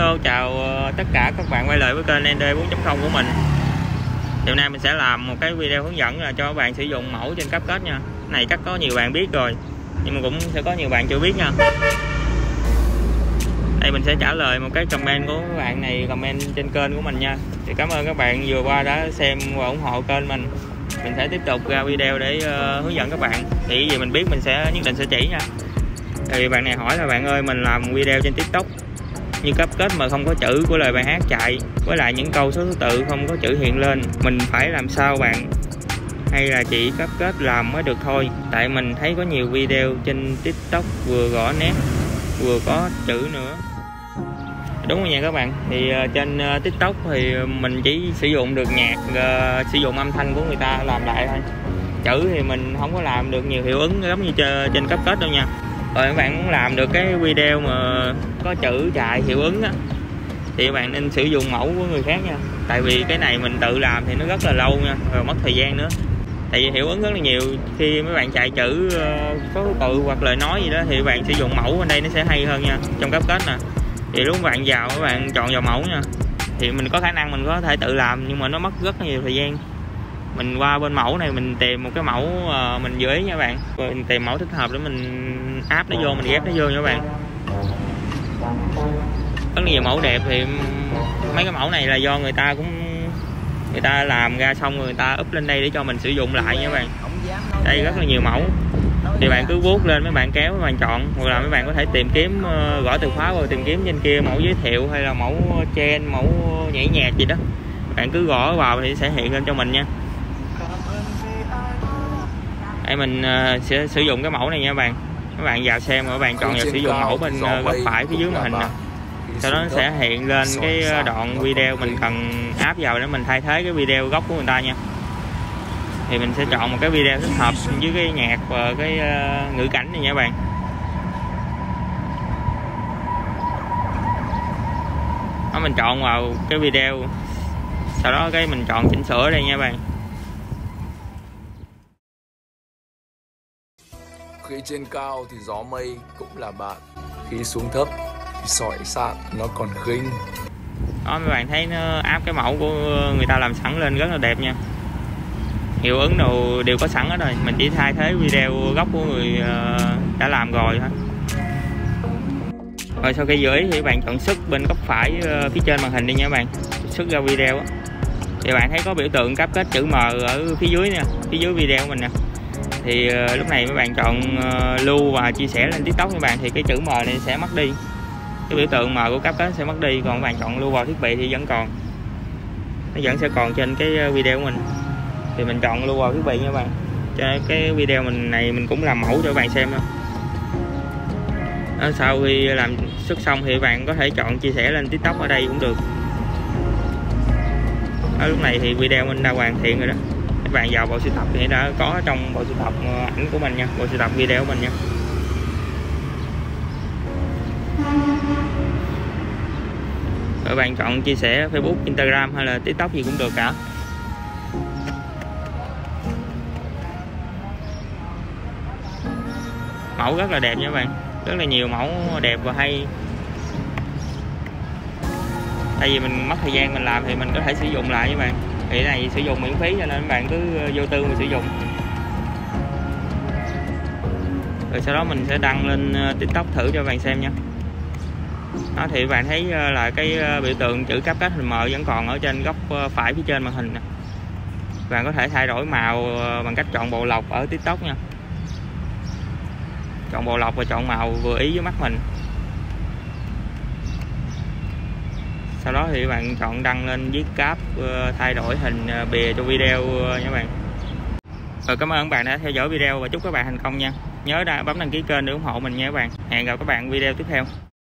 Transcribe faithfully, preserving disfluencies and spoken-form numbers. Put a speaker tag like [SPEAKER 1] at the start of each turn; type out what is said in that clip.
[SPEAKER 1] Hello, chào tất cả các bạn quay lại với kênh en đê bốn chấm không của mình. Thì hôm nay mình sẽ làm một cái video hướng dẫn là cho các bạn sử dụng mẫu trên CapCut nha. Cái này chắc có nhiều bạn biết rồi, nhưng mà cũng sẽ có nhiều bạn chưa biết nha. Đây mình sẽ trả lời một cái comment của các bạn này comment trên kênh của mình nha. Thì cảm ơn các bạn vừa qua đã xem và ủng hộ kênh mình. Mình sẽ tiếp tục ra video để uh, hướng dẫn các bạn. Thì cái gì mình biết mình sẽ nhất định sẽ chỉ nha. Thì bạn này hỏi là bạn ơi, mình làm video trên TikTok như CapCut mà không có chữ của lời bài hát chạy, với lại những câu số thứ tự không có chữ hiện lên, mình phải làm sao bạn? Hay là chỉ CapCut làm mới được thôi? Tại mình thấy có nhiều video trên TikTok vừa gõ nét vừa có chữ nữa. Đúng rồi nha các bạn. Thì uh, trên uh, TikTok thì mình chỉ sử dụng được nhạc, uh, sử dụng âm thanh của người ta làm lại thôi. Chữ thì mình không có làm được nhiều hiệu ứng giống như trên CapCut đâu nha. Rồi các bạn muốn làm được cái video mà có chữ chạy hiệu ứng á, thì các bạn nên sử dụng mẫu của người khác nha. Tại vì cái này mình tự làm thì nó rất là lâu nha, rồi mất thời gian nữa. Tại vì hiệu ứng rất là nhiều, khi mấy bạn chạy chữ số thứ tự hoặc lời nói gì đó thì các bạn sử dụng mẫu bên đây nó sẽ hay hơn nha. Trong CapCut nè, thì lúc các bạn vào các bạn chọn vào mẫu nha, thì mình có khả năng mình có thể tự làm, nhưng mà nó mất rất là nhiều thời gian. Mình qua bên mẫu này mình tìm một cái mẫu uh, mình dự ý nha các bạn, rồi mình tìm mẫu thích hợp để mình áp nó vô, mình ghép nó vô nha các bạn. Rất là nhiều mẫu đẹp, thì mấy cái mẫu này là do người ta cũng người ta làm ra xong rồi người ta up lên đây để cho mình sử dụng lại nha các bạn. Đây rất là nhiều mẫu, thì bạn cứ vuốt lên, mấy bạn kéo, mấy bạn chọn, hoặc là mấy bạn có thể tìm kiếm, uh, gõ từ khóa vào tìm kiếm trên kia mẫu giới thiệu hay là mẫu trend, mẫu nhảy nhạc gì đó, bạn cứ gõ vào thì sẽ hiện lên cho mình nha. Đây mình uh, sẽ sử dụng cái mẫu này nha các bạn. Các bạn vào xem, các bạn chọn vào sử dụng mẫu bên uh, góc phải phía dưới màn hình nè. Sau đó nó sẽ hiện lên cái đoạn video mình cần áp vào để mình thay thế cái video gốc của người ta nha. Thì mình sẽ chọn một cái video thích hợp với cái nhạc và cái uh, ngữ cảnh này nha các bạn. Đó, mình chọn vào cái video, sau đó cái mình chọn chỉnh sửa đây nha các bạn.
[SPEAKER 2] Khi trên cao thì gió mây cũng là bạn, khi xuống thấp thì sỏi sạn nó còn khinh.
[SPEAKER 1] Đó, mấy bạn thấy nó áp cái mẫu của người ta làm sẵn lên rất là đẹp nha. Hiệu ứng đồ đều có sẵn hết rồi, mình chỉ thay thế video gốc của người đã làm rồi thôi. Rồi sau khi dự ý thì các bạn chọn xuất bên góc phải phía trên màn hình đi nha các bạn, xuất ra video. Thì bạn thấy có biểu tượng CapCut chữ M ở phía dưới nè, phía dưới video của mình nè. Thì uh, lúc này mấy bạn chọn uh, lưu và chia sẻ lên TikTok các bạn, thì cái chữ M này sẽ mất đi, cái biểu tượng M của CapCut sẽ mất đi. Còn các bạn chọn lưu vào thiết bị thì vẫn còn, nó vẫn sẽ còn trên cái video của mình. Thì mình chọn lưu vào thiết bị nha các bạn. Cho cái video mình này mình cũng làm mẫu cho các bạn xem thôi. Đó, sau khi làm xuất xong thì các bạn có thể chọn chia sẻ lên TikTok ở đây cũng được. Ở lúc này thì video mình đã hoàn thiện rồi đó. Các bạn vào bộ sưu tập thì đã có trong bộ sưu tập ảnh của mình nha, bộ sưu tập video của mình nha. Các bạn chọn chia sẻ Facebook, Instagram hay là TikTok gì cũng được cả. Mẫu rất là đẹp nha các bạn, rất là nhiều mẫu đẹp và hay. Tại vì mình mất thời gian mình làm thì mình có thể sử dụng lại các bạn. Thì cái này sử dụng miễn phí cho nên các bạn cứ vô tư mà sử dụng. Rồi sau đó mình sẽ đăng lên TikTok thử cho các bạn xem nha. Đó, thì các bạn thấy là cái biểu tượng chữ CapCut hình M vẫn còn ở trên góc phải phía trên màn hình nè. Bạn có thể thay đổi màu bằng cách chọn bộ lọc ở TikTok nha. Chọn bộ lọc và chọn màu vừa ý với mắt mình. Sau đó thì các bạn chọn đăng lên viết cap, thay đổi hình bìa cho video nha các bạn. Rồi cảm ơn các bạn đã theo dõi video và chúc các bạn thành công nha. Nhớ đã bấm đăng ký kênh để ủng hộ mình nha các bạn. Hẹn gặp các bạn video tiếp theo.